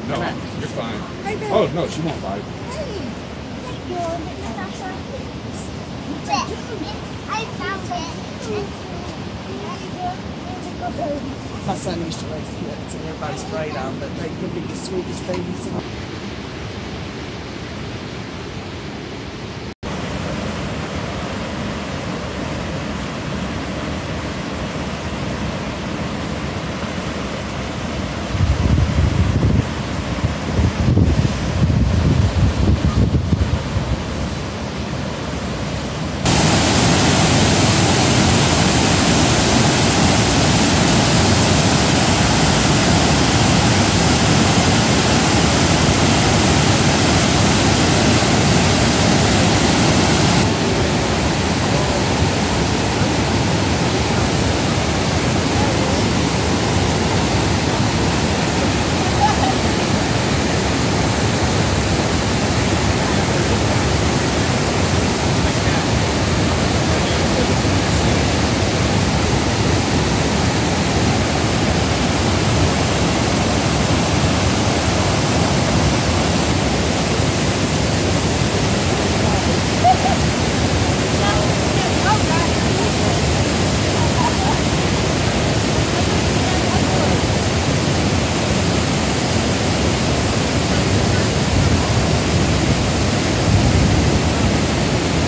No, Come on. you're fine. Hey, babe. Oh, no, she won't bite. I found it. My son used to raise kids and everybody's afraid of them, but they could be the sweetest babies.